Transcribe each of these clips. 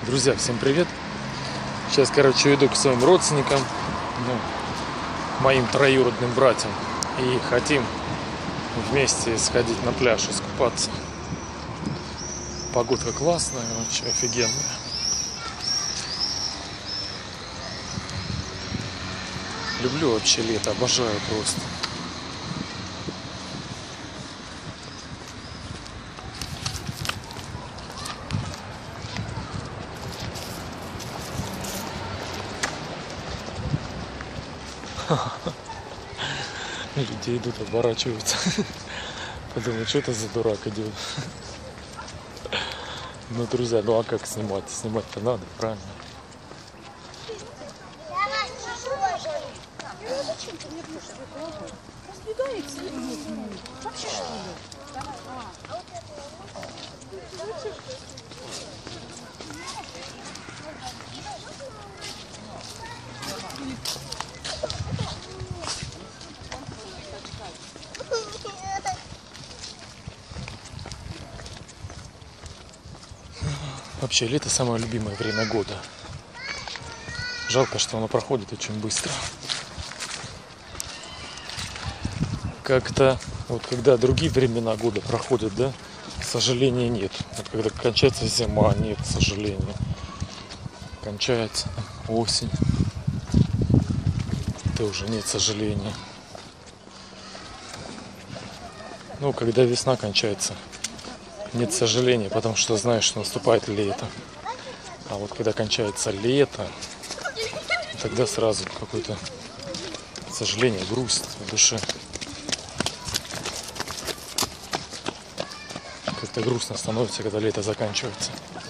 Друзья, всем привет! Сейчас, иду к своим родственникам, моим троюродным братьям. И хотим вместе сходить на пляж, искупаться. Погодка классная, вообще офигенная. Люблю вообще лето, обожаю просто. Люди идут, оборачиваются. Подумают, что это за дурак идет. Ну, друзья, ну а как снимать? Снимать-то надо, правильно? Вообще, лето самое любимое время года. Жалко, что оно проходит очень быстро. Как-то, вот когда другие времена года проходят, да, сожаления нет. Вот когда кончается зима, нет сожаления. Кончается осень, тоже нет сожаления. Ну, когда весна кончается, нет сожаления, потому что знаешь, что наступает лето. А вот когда кончается лето, тогда сразу какое-то сожаление, грусть в душе. Как-то грустно становится, когда лето заканчивается.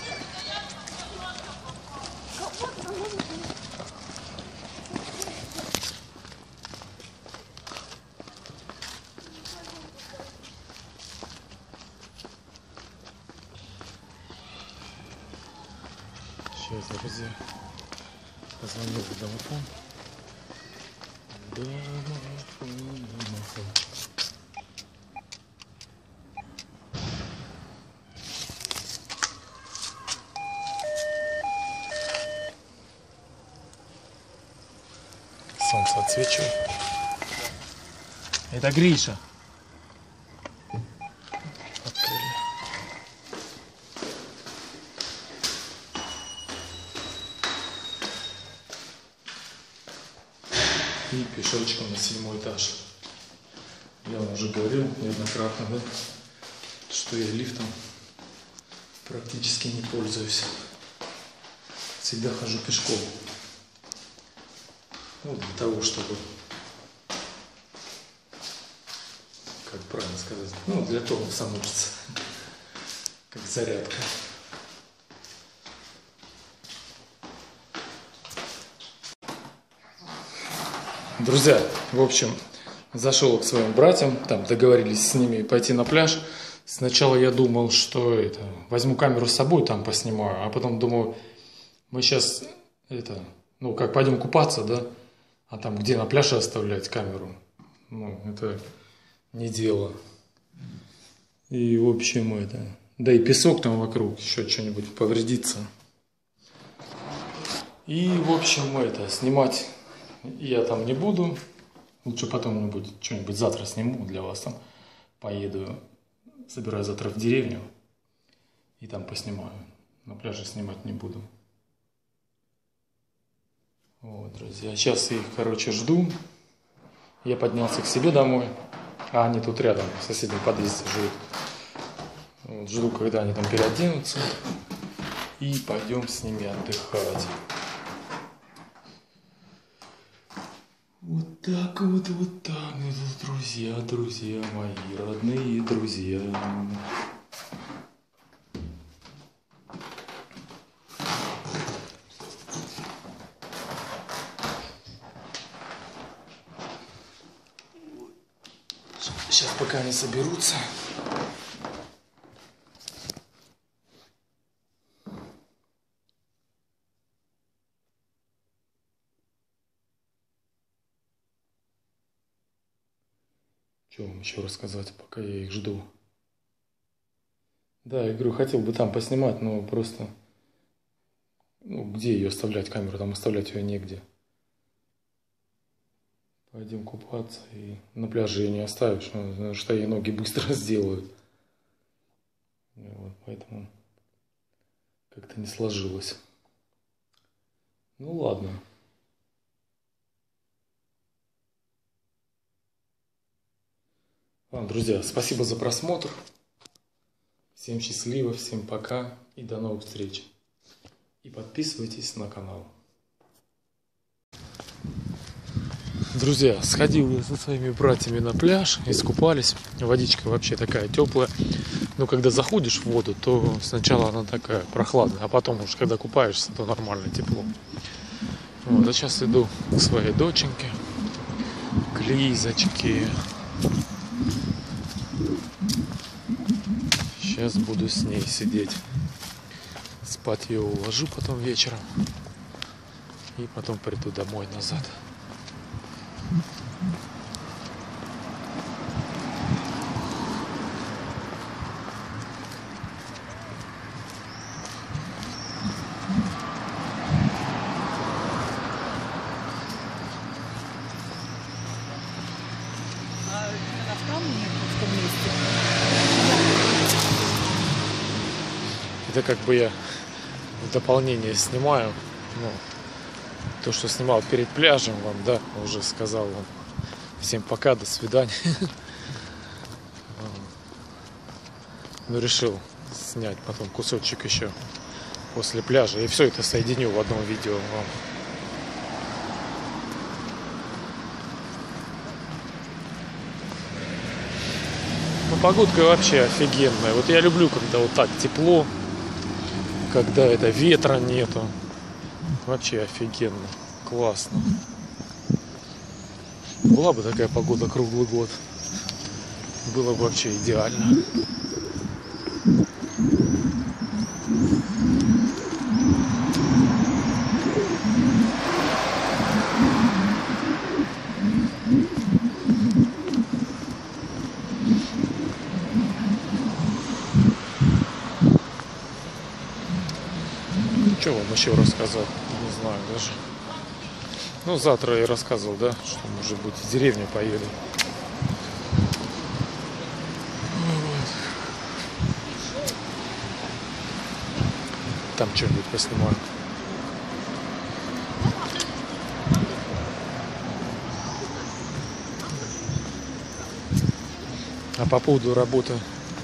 Сейчас, друзья, позвонил в домофон. Домофон. Солнце отсвечивает. Это Гриша. Открыли. И пешочком на 7-й этаж. Я вам уже говорил неоднократно, да, что я лифтом практически не пользуюсь. Всегда хожу пешком. Ну, для того, чтобы, как правильно сказать, ну, для тонуса мышц, как зарядка. Друзья, в общем, зашел к своим братьям, там договорились с ними пойти на пляж. Сначала я думал, что возьму камеру с собой, там поснимаю, а потом думаю, мы сейчас как пойдем купаться, да, а там где на пляже оставлять камеру, ну, это не дело. И в общем да и песок там вокруг, еще что-нибудь повредится. И в общем снимать я там не буду. Лучше потом что-нибудь завтра сниму для вас там. Поеду, собираюсь завтра в деревню и там поснимаю. На пляже снимать не буду. Вот, друзья. Сейчас их, жду. Я поднялся к себе домой. А они тут рядом, в соседнем подъезде живут. Вот, жду, когда они там переоденутся. И пойдем с ними отдыхать. Вот так вот, друзья мои, родные друзья. Сейчас пока они соберутся. Что вам еще рассказать, пока я их жду? Да, я говорю, хотел бы там поснимать, но просто Ну, где ее оставлять, камеру? Там оставлять ее негде. Пойдем купаться, и на пляже ее не оставишь, потому что ей ноги быстро сделают. Вот, поэтому как-то не сложилось. Ну ладно. Ладно, друзья, спасибо за просмотр. Всем счастливо, всем пока и до новых встреч. И подписывайтесь на канал. Друзья, сходил я со своими братьями на пляж, искупались. Водичка вообще такая теплая. Но когда заходишь в воду, то сначала она такая прохладная, а потом уж когда купаешься, то нормально тепло. Вот, а сейчас иду к своей доченьке, к Лизочке. Сейчас буду с ней сидеть. Спать ее уложу потом вечером. И потом приду домой назад. Это как бы я в дополнение снимаю. Ну, то, что снимал перед пляжем вам, да, уже сказал вам. Всем пока, до свидания. Ну, решил снять потом кусочек еще после пляжа. И все это соединю в одном видео вам. Ну, погодка вообще офигенная. Вот я люблю, когда вот так тепло, когда это ветра нету. Вообще офигенно, классно. Была бы такая погода круглый год, было бы вообще идеально. Что вам еще рассказать? Не знаю даже. Ну, завтра я рассказывал, да, что, может быть, в деревню поеду. Вот. Там что-нибудь поснимаю. А по поводу работы,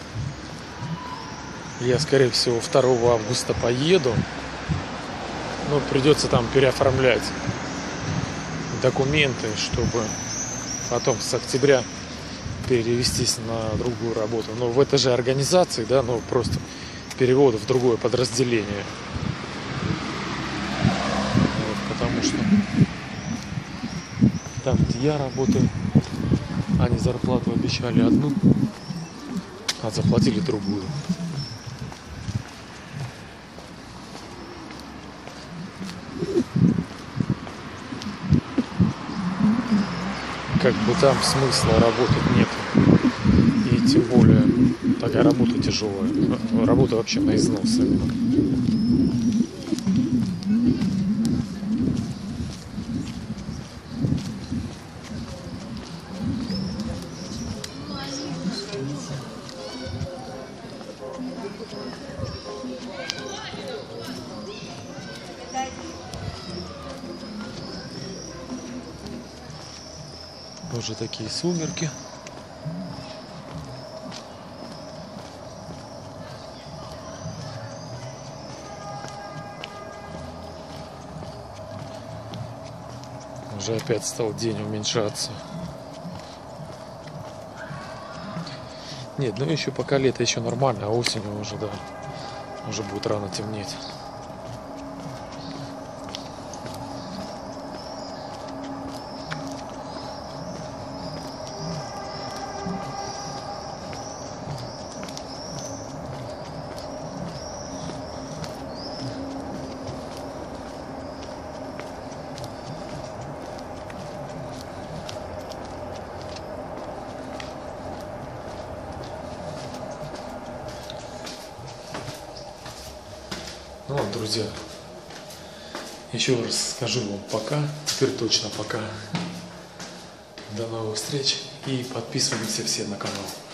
я, скорее всего, 2 августа поеду. Но придется там переоформлять документы, чтобы потом с октября перевестись на другую работу. Но в этой же организации, да, но просто перевод в другое подразделение. Вот, потому что там, где я работаю, они зарплату обещали одну, а заплатили другую. Как бы там смысла работать нет. И тем более такая работа тяжелая. Работа вообще на износ именно. Уже такие сумерки. Уже опять стал день уменьшаться. Нет, ну еще пока лето еще нормально, а осенью уже, да, уже будет рано темнеть. Ну ладно, друзья, Еще раз скажу вам пока, теперь точно пока. До новых встреч и подписывайтесь все на канал.